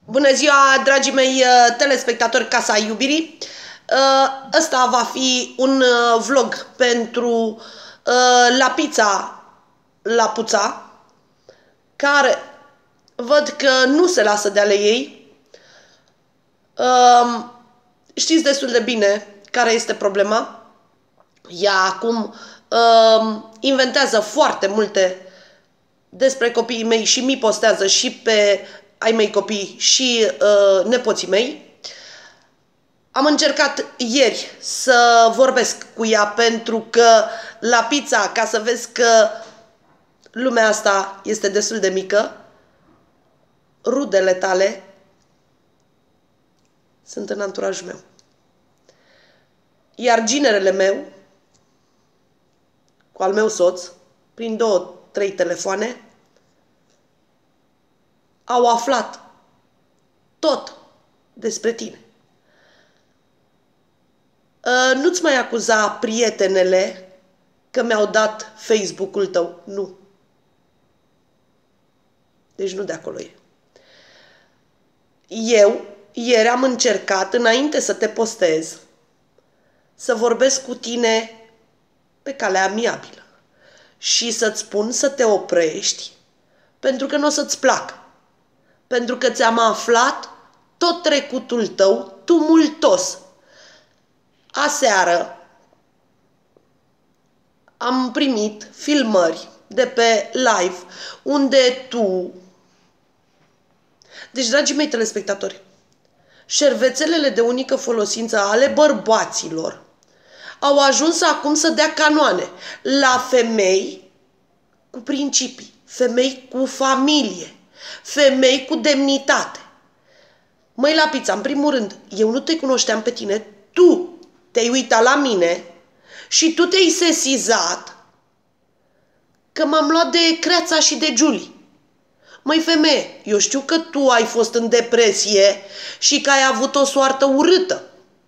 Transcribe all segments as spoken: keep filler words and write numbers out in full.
Bună ziua, dragii mei telespectatori Casa Iubirii. Ăsta va fi un vlog pentru La Pizza La Puța, care văd că nu se lasă de ale ei. Știți destul de bine care este problema. Ea acum inventează foarte multe despre copiii mei și mi postează și pe ai mei copii și uh, nepoții mei. Am încercat ieri să vorbesc cu ea pentru că La Pizza, ca să vezi că lumea asta este destul de mică, rudele tale sunt în anturajul meu. Iar ginerele meu, cu al meu soț, prin două, trei telefoane, au aflat tot despre tine. Nu-ți mai acuza prietenele că mi-au dat Facebook-ul tău. Nu. Deci nu de acolo e. Eu, ieri am încercat, înainte să te postez, să vorbesc cu tine pe calea amiabilă și să-ți spun să te oprești, pentru că nu o să-ți placă. Pentru că ți-am aflat tot trecutul tău tumultos. Aseară am primit filmări de pe live unde tu... Deci, dragii mei telespectatori, șervețelele de unică folosință ale bărbaților au ajuns acum să dea canoane la femei cu principii, femei cu familie, femei cu demnitate. Măi, La Pizza, în primul rând, eu nu te cunoșteam pe tine, tu te-ai uitat la mine și tu te-ai sesizat că m-am luat de Creața și de Julie. Măi, femeie, eu știu că tu ai fost în depresie și că ai avut o soartă urâtă.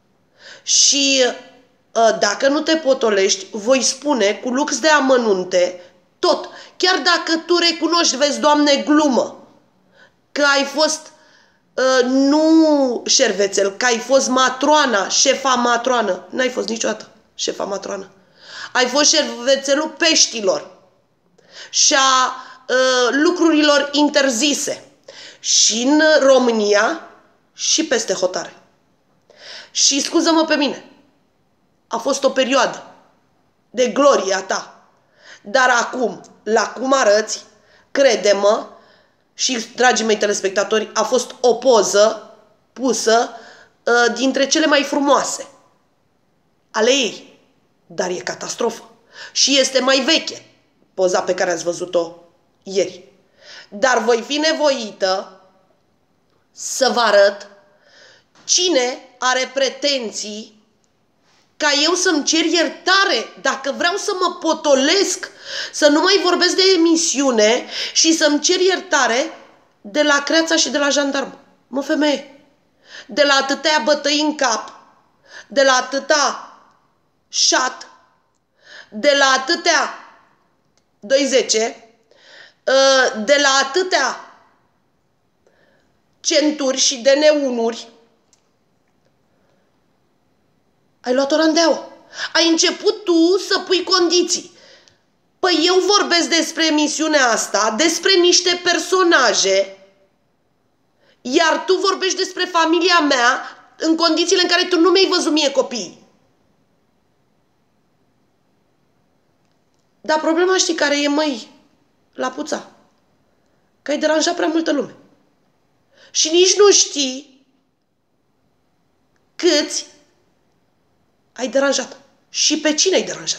Și dacă nu te potolești, voi spune cu lux de amănunte tot, chiar dacă tu recunoști, vezi, Doamne, glumă, că ai fost, uh, nu șervețel, că ai fost matroana, șefa matroană. N-ai fost niciodată șefa matroană. Ai fost șervețelul peștilor și a uh, lucrurilor interzise și în România și peste hotare. Și scuză-mă pe mine, a fost o perioadă de gloria ta, dar acum, la cum arăți, crede-mă, și, dragii mei telespectatori, a fost o poză pusă uh, dintre cele mai frumoase ale ei. Dar e catastrofă. Și este mai veche poza pe care ați văzut-o ieri. Dar voi fi nevoită să vă arăt cine are pretenții ca eu să-mi cer iertare dacă vreau să mă potolesc, să nu mai vorbesc de emisiune și să-mi cer iertare de la Creața și de la Jandarmă. Mă, femeie, de la atâtea bătăi în cap, de la atâta șat, de la atâtea doi zece, de la atâtea centuri și de neunuri, ai luat o randeaua. Ai început tu să pui condiții. Păi eu vorbesc despre emisiunea asta, despre niște personaje, iar tu vorbești despre familia mea în condițiile în care tu nu mi-ai văzut mie copiii. Dar problema știi care e, măi, La Puța? Că ai deranjat prea multă lume. Și nici nu știi câți ai deranjat. Și pe cine ai deranjat?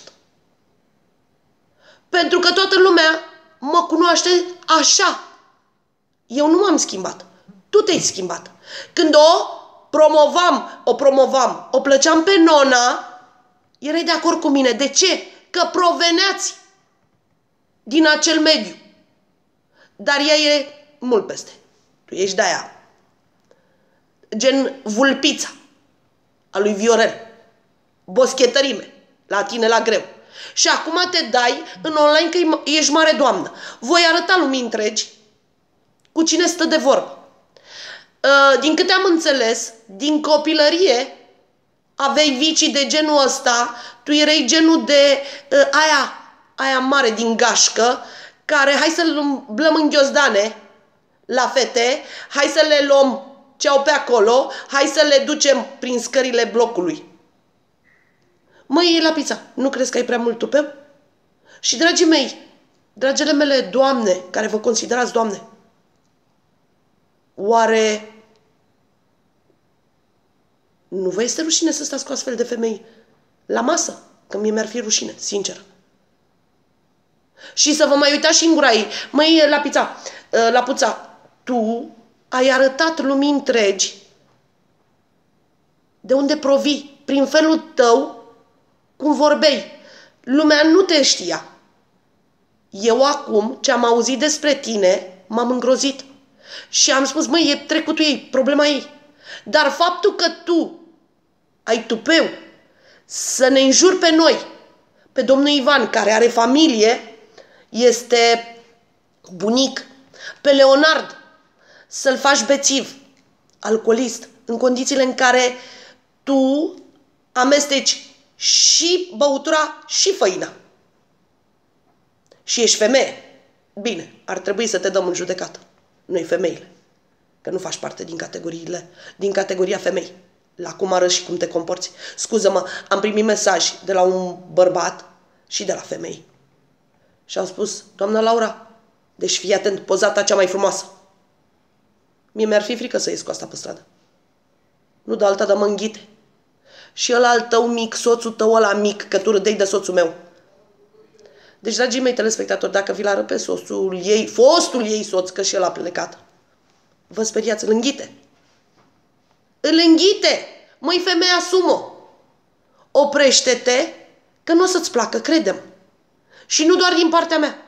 Pentru că toată lumea mă cunoaște așa. Eu nu m-am schimbat. Tu te-ai schimbat. Când o promovam, o promovam, o plăceam pe nona, erai de acord cu mine. De ce? Că proveneați din acel mediu. Dar ea e mult peste. Tu ești de-aia. Gen Vulpița a lui Viorel. Boschetărime. La tine la greu. Și acum te dai în online că ești mare doamnă. Voi arăta lumii întregi cu cine stă de vorbă. Din câte am înțeles, din copilărie aveai vicii de genul ăsta, tu erai genul de aia, aia mare din gașcă, care hai să-l umblăm în ghiozdane la fete, hai să le luăm ce au pe acolo, hai să le ducem prin scările blocului. Măi, la pizza, nu crezi că ai prea mult tupeu? Și, dragii mei, dragele mele doamne, care vă considerați doamne, oare nu vă este rușine să stați cu astfel de femei la masă? Că mie mi-ar fi rușine, sincer. Și să vă mai uitați și în gura ei. Măi, la pizza, la puța, tu ai arătat lumii întregi de unde provii, prin felul tău, cum vorbeai. Lumea nu te știa. Eu acum, ce am auzit despre tine, m-am îngrozit. Și am spus, măi, e trecutul ei, problema ei. Dar faptul că tu ai tupeu să ne înjuri pe noi, pe domnul Ivan, care are familie, este bunic, pe Leonard, să-l faci bețiv, alcoolist, în condițiile în care tu amesteci și băutura și făina. Și ești femeie. Bine, ar trebui să te dăm în judecată. Noi femeile. Că nu faci parte din categoriile, din categoria femei. La cum arăți și cum te comporți. Scuză-mă, am primit mesaj de la un bărbat și de la femei. Și au spus, doamna Laura, deci fii atent, pozata cea mai frumoasă. Mie mi-ar fi frică să ies cu asta pe stradă. Nu de alta, dar mă înghite. Și ăla al tău mic, soțul tău ăla mic, că tu râdeai de soțul meu. Deci, dragii mei telespectatori, dacă vi-l arăt pe soțul ei, fostul ei soț, că și el a plecat, vă speriați, îl înghite. Îl înghite! Măi, femeia, asumă! Oprește-te, că nu o să-ți placă, crede-mă. Și nu doar din partea mea.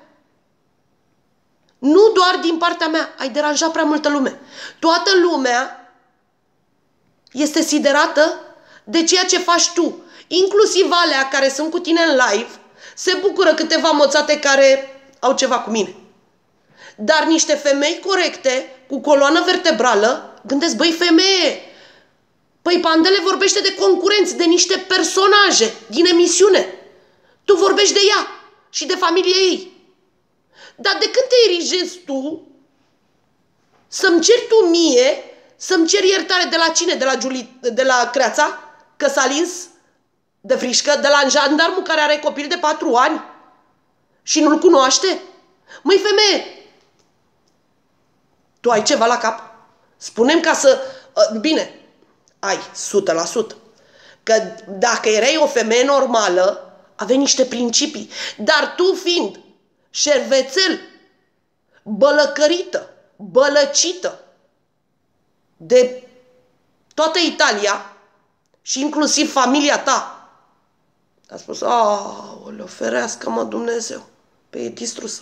Nu doar din partea mea. Ai deranjat prea multă lume. Toată lumea este siderată de ceea ce faci tu. Inclusiv alea care sunt cu tine în live, se bucură câteva moțate care au ceva cu mine. Dar niște femei corecte, cu coloană vertebrală, gândesc, băi, femeie, păi Pandele vorbește de concurenți, de niște personaje din emisiune. Tu vorbești de ea și de familia ei. Dar de când te erigezi tu să-mi ceri tu mie, să-mi ceri iertare de la cine? De la, Julie, de la Creața? Că s-a lins de frișcă? De la jandarmul care are copil de patru ani? Și nu-l cunoaște? Măi, femeie, tu ai ceva la cap? Spune-mi ca să... Bine, ai, o sută la sută. Că dacă erai o femeie normală, aveai niște principii. Dar tu fiind șervețel, bălăcărită, bălăcită de toată Italia și inclusiv familia ta, a spus, aoleu, ferească-mă Dumnezeu, pe e distrusă.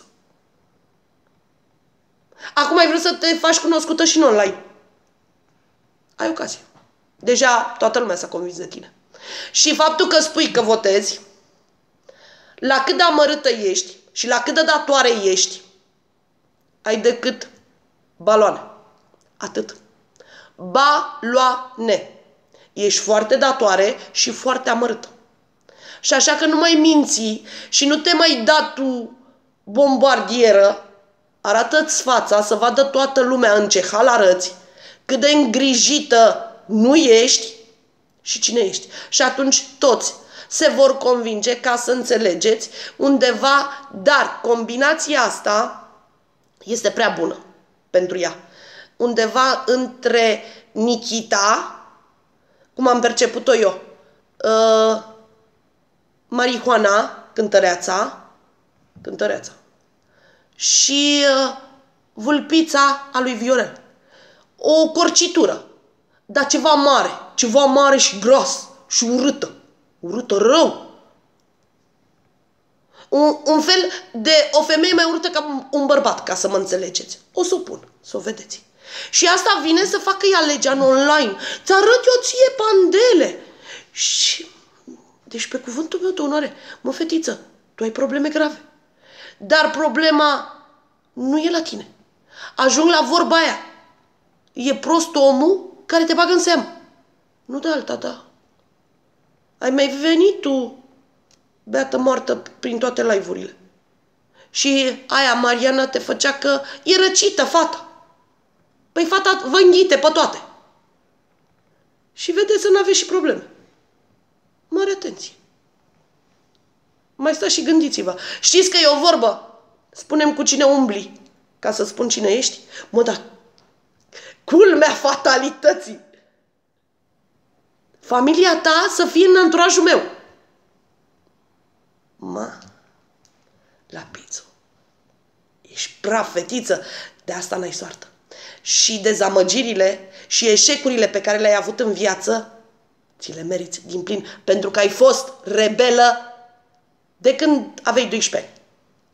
Acum ai vrut să te faci cunoscută și în online. Ai ocazie. Deja toată lumea s-a convins de tine. Și faptul că spui că votezi, la cât de amărâtă ești și la cât de datoare ești, ai decât baloane. Atât. Baloane. Ești foarte datoare și foarte amărâtă. Și așa că nu mai minți și nu te mai da tu bombardieră, arată-ți fața să vadă toată lumea în ce hal arăți, cât de îngrijită nu ești și cine ești. Și atunci toți se vor convinge ca să înțelegeți undeva, dar combinația asta este prea bună pentru ea. Undeva între Nikita, cum am perceput-o eu, uh, Marihuana, cântăreața, cântăreața, și uh, vulpița a lui Viorel. O corcitură, dar ceva mare, ceva mare și gras și urâtă. Urâtă rău. Un, un fel de o femeie mai urâtă ca un bărbat, ca să mă înțelegeți. O supun, să o vedeți. Și asta vine să facă ea legea în online. Ți-arăt eu ție, Pandele. Și, deci pe cuvântul meu de onoare, mă, fetiță, tu ai probleme grave. Dar problema nu e la tine. Ajung la vorba aia. E prost omul care te bagă în seamă. Nu de alta ta. Ai mai venit tu, beată moartă, prin toate live-urile. Și aia, Mariana, te făcea că e răcită, fata. Păi fata vă înghite pe toate. Și vedeți să n-aveți și probleme. Mare atenție. Mai stați și gândiți-vă. Știți că e o vorbă? Spunem cu cine umbli, ca să spun cine ești. Mă, dar culmea fatalității. Familia ta să fie în anturajul meu. Mă, la pizzo. Ești praf, fetiță. De asta n-ai soartă. Și dezamăgirile și eșecurile pe care le-ai avut în viață, ți le meriți din plin, pentru că ai fost rebelă de când aveai doisprezece ani.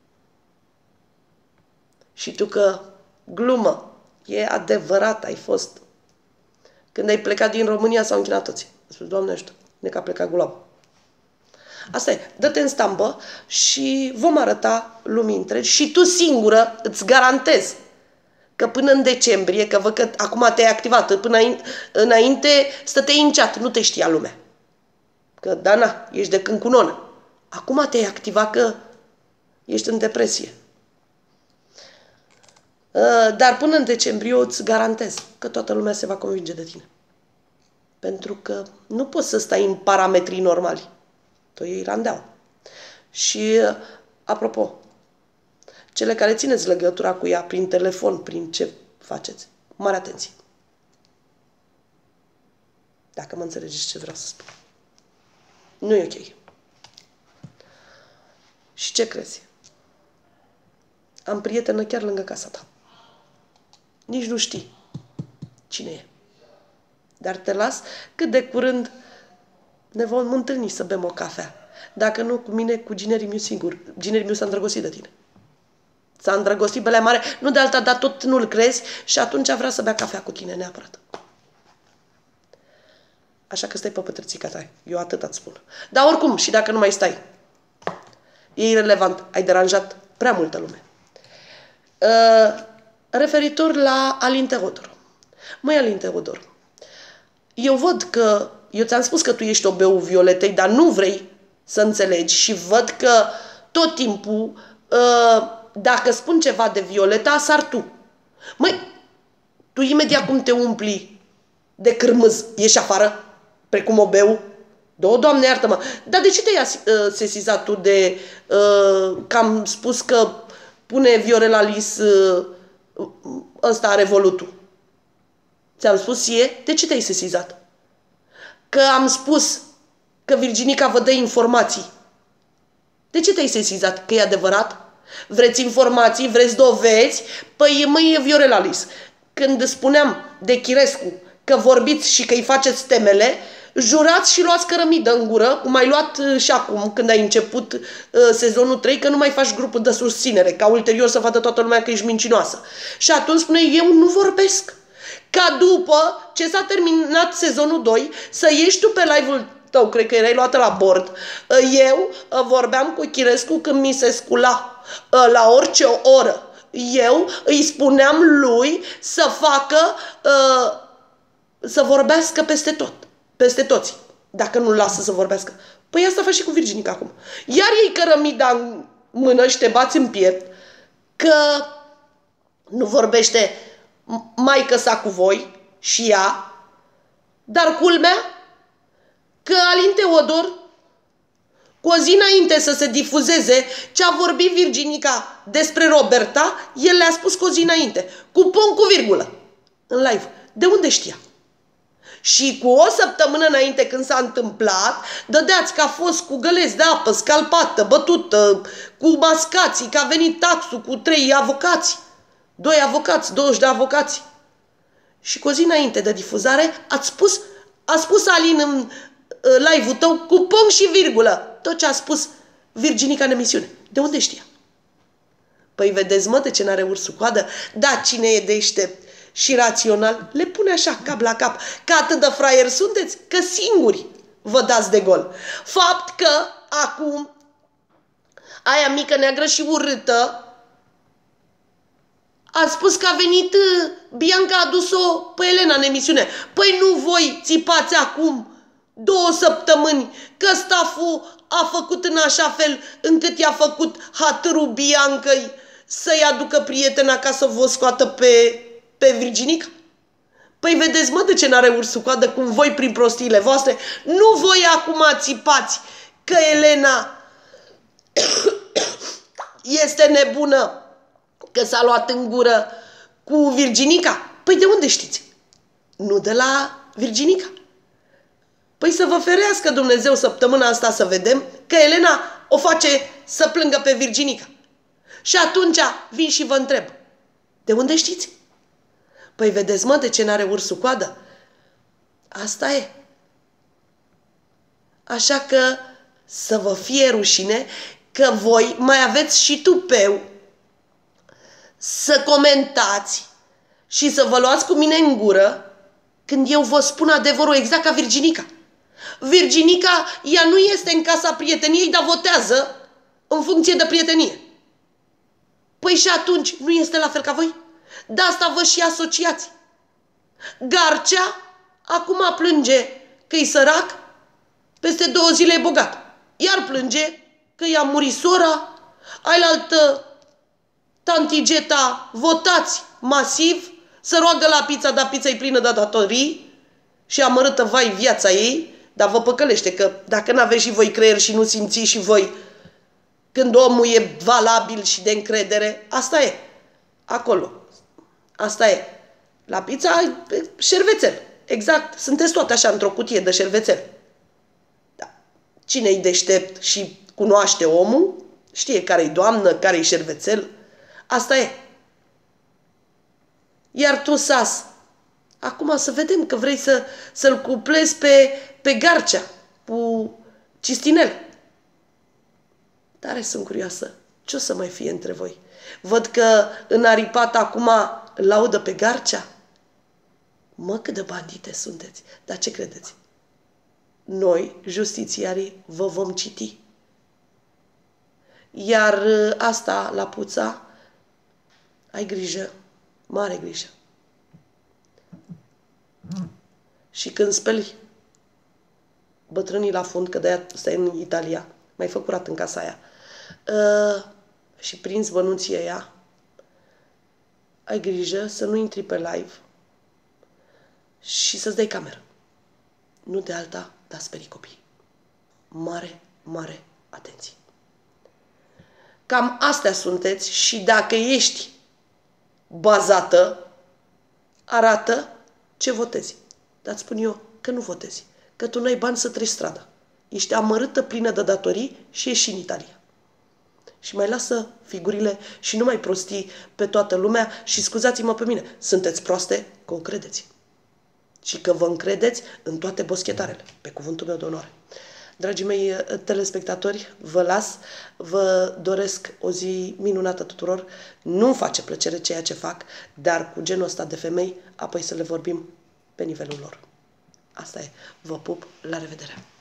Și tu că glumă, e adevărat, ai fost. Când ai plecat din România s-au închinat toți. A spus, Doamne ajută, ne că a plecat gulabă. Asta e, dă-te în stambă și vom arăta lumii întregi și tu singură îți garantez că până în decembrie, că văd că acum te-ai activat, până înainte stăteai în chat, nu te știa lumea. Că, Dana, ești de câncunonă. Acum te-ai activat că ești în depresie. Dar până în decembrie eu îți garantez că toată lumea se va convinge de tine. Pentru că nu poți să stai în parametrii normali. Tu iei randeau. Și, apropo, cele care țineți legătura cu ea prin telefon, prin ce faceți, mare atenție. Dacă mă înțelegeți ce vreau să spun. Nu e ok. Și ce crezi? Am prietenă chiar lângă casa ta. Nici nu știi cine e. Dar te las cât de curând ne vom întâlni să bem o cafea. Dacă nu cu mine, cu ginerii meu singur. Ginerii meu s-a îndrăgostit de tine. S-a îndrăgostit belea mare, nu de alta, dar tot nu-l crezi și atunci vrea să bea cafea cu tine neapărat. Așa că stai pe pătrățica ta. Eu atât îți spun. Dar oricum, și dacă nu mai stai, e irelevant. Ai deranjat prea multă lume. Uh, referitor la Alin Teodor. Măi, Alin Teodor, eu văd că, eu ți-am spus că tu ești o beu Violetei, dar nu vrei să înțelegi și văd că tot timpul, uh, dacă spun ceva de Violeta, sar tu. Măi, tu imediat cum te umpli de cârmâz, ieși afară, precum o beu. Do, Doamne, iartă-mă. Dar de ce te-ai uh, sesizat tu de uh, că am spus că pune Viorel Lis uh, ăsta revolutul? Ți-am spus ție? De ce te-ai sesizat? Că am spus că Virginica vă dă informații. De ce te-ai sesizat? Că e adevărat? Vreți informații? Vreți dovezi? Păi măi, e Viorel Lis. Când spuneam de Chirescu că vorbiți și că îi faceți temele, jurați și luați cărămidă în gură, cum ai luat și acum, când ai început uh, sezonul trei, că nu mai faci grupul de susținere, ca ulterior să vadă toată lumea că ești mincinoasă. Și atunci spune, eu nu vorbesc. Ca după ce s-a terminat sezonul doi, să ieși tu pe live-ul tău, cred că erai luată la bord, eu vorbeam cu Chirescu când mi se scula la orice oră. Eu îi spuneam lui să facă, să vorbească peste tot, peste toți, dacă nu-l lasă să vorbească. Păi asta faci și cu Virginica acum. Iar ei cărămida în mână și te bați în piept că nu vorbește maică sa cu voi și ea, dar culmea că Alin Teodor, cu o zi înainte să se difuzeze ce a vorbit Virginica despre Roberta, el le-a spus cu o zi înainte, cu punct cu virgulă, în live. De unde știa? Și cu o săptămână înainte când s-a întâmplat, dădeați că a fost cu găleți de apă, scalpată, bătută, cu mascații, că a venit taxul cu trei avocați, doi avocați, douăzeci de avocați. Și cu o zi înainte de difuzare ați spus, a spus Alin în live-ul tău cu punct și virgulă tot ce a spus Virginica în emisiune. De unde știa? Păi vedeți, mă, de ce n-are ursul coadă? Da, cine e deștept și rațional, le pune așa cap la cap. Că atât de fraieri sunteți, că singuri vă dați de gol. Fapt că acum aia mică, neagră și urâtă A spus că a venit, Bianca a adus-o pe Elena în emisiune. Păi nu voi țipați acum două săptămâni că staful a făcut în așa fel încât i-a făcut hatărul Biancăi să-i aducă prietena ca să vă scoată pe, pe Virginica? Păi vedeți, mă, de ce n-are ursul coadă cum voi prin prostiile voastre? Nu voi acum țipați că Elena este nebună, că s-a luat în gură cu Virginica? Păi de unde știți? Nu de la Virginica. Păi să vă ferească Dumnezeu săptămâna asta să vedem că Elena o face să plângă pe Virginica. Și atunci vin și vă întreb, de unde știți? Păi vedeți, mă, de ce n-are ursul coadă? Asta e. Așa că să vă fie rușine că voi mai aveți și tupeu să comentați și să vă luați cu mine în gură când eu vă spun adevărul exact ca Virginica. Virginica, ea nu este în casa prieteniei, dar votează în funcție de prietenie. Păi și atunci nu este la fel ca voi? De asta vă și asociați. Garcea acum plânge că e sărac, peste două zile e bogat. Iar plânge că i-a murit sora, ailaltă tanti Geta votați masiv, să roagă la pizza, dar pizza e plină de datorii și amărâtă vai viața ei, dar vă păcălește că dacă n-aveți și voi creier și nu simțiți și voi când omul e valabil și de încredere, asta e. Acolo. Asta e. La pizza, șervețel. Exact. Sunteți toate așa într-o cutie de șervețel. Da. Cine-i deștept și cunoaște omul, știe care-i doamnă, care-i șervețel. Asta e. Iar tu, Sas, acum să vedem că vrei să, să-l cuplezi pe, pe Garcea cu Cistinel. Tare sunt curioasă. Ce o să mai fie între voi? Văd că în aripat acum îl laudă pe Garcea. Mă, cât de bandite sunteți. Dar ce credeți? Noi, justițiarii, vă vom citi. Iar asta, la Puța, ai grijă, mare grijă. Și când speli bătrânii la fund, că de-aia stai în Italia, mai fă curat în casa aia, uh, și prinzi bănuții ăia, ai grijă să nu intri pe live și să-ți dai cameră. Nu de alta, dar sperii copii. Mare, mare atenție. Cam astea sunteți și dacă ești bazată, arată ce votezi. Dar îți spun eu că nu votezi, că tu n-ai bani să treci strada. Ești amărâtă, plină de datorii și ești în Italia. Și mai lasă figurile și nu mai prostii pe toată lumea și scuzați-mă pe mine, sunteți proaste că o credeți. Și că vă încredeți în toate boschetarele, pe cuvântul meu de onoare. Dragii mei telespectatori, vă las, vă doresc o zi minunată tuturor. Nu-mi face plăcere ceea ce fac, dar cu genul ăsta de femei, apoi să le vorbim pe nivelul lor. Asta e. Vă pup, la revedere!